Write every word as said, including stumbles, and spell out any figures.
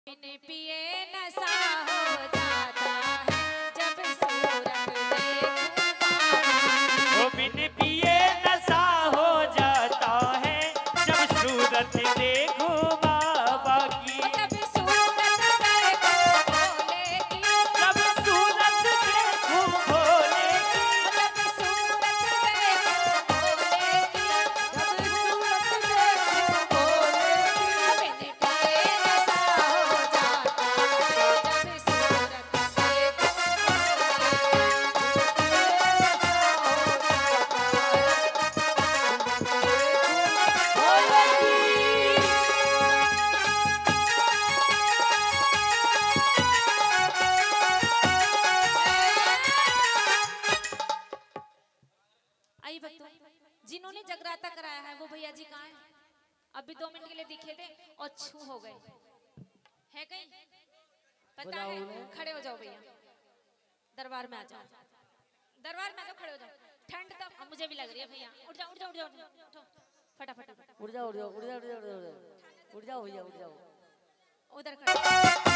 बिन पिए नशा हो जाता है जब सूरत देखूं बाबा। ओ बिन पिए नशा हो जाता है जब सूरत देखूं बाबा की। जब सूरत देखूं भोले की, जब सूरत देखूं भोले की, जब सूरत देखूं भोले की, जब सूरत देखूं भोले की। बिन पिए नशा हो जाता है जब सूरत देखूं भोले की। आई भक्तों, जिन्होंने जगराता कराया है वो भैया जी कहाँ हैं? अभी दो मिनट के लिए दिखे थे और छू हो गए है कहीं पता है? खड़े हो जाओ भैया, दरबार में आ जाओ, दरबार में आ जाओ, खड़े हो जाओ। ठंड तो अब मुझे भी लग रही है भैया। उठ जाओ उठ जाओ उठ जाओ उठो, फटाफट उड़ जाओ उड़ जाओ उड़ जाओ उड़ जाओ उड़ जाओ उड़ जाओ भैया उड़ जाओ। उधर खड़े